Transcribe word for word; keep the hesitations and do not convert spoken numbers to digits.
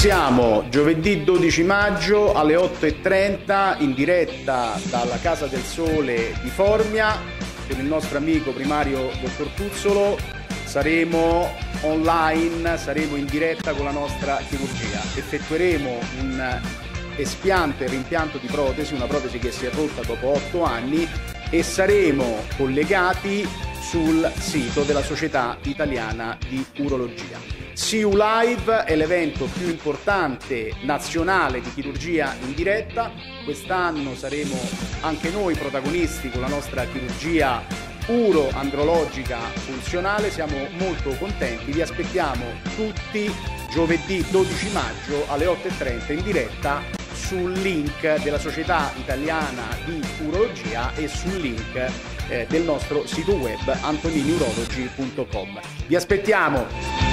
siamo giovedì dodici maggio alle otto e trenta in diretta dalla Casa del Sole di Formia con il nostro amico primario dottor Tuzzolo. Saremo online, saremo in diretta con la nostra chirurgia. Effettueremo un espiante rimpianto di protesi, una protesi che si è rotta dopo otto anni, e saremo collegati sul sito della Società Italiana di Urologia. C U Live è l'evento più importante nazionale di chirurgia in diretta. Quest'anno saremo anche noi protagonisti con la nostra chirurgia uro-andrologica funzionale. Siamo molto contenti, vi aspettiamo tutti giovedì dodici maggio alle otto e trenta in diretta sul link della Società Italiana di Urologia e sul link eh, del nostro sito web antonini urologi punto com. Vi aspettiamo!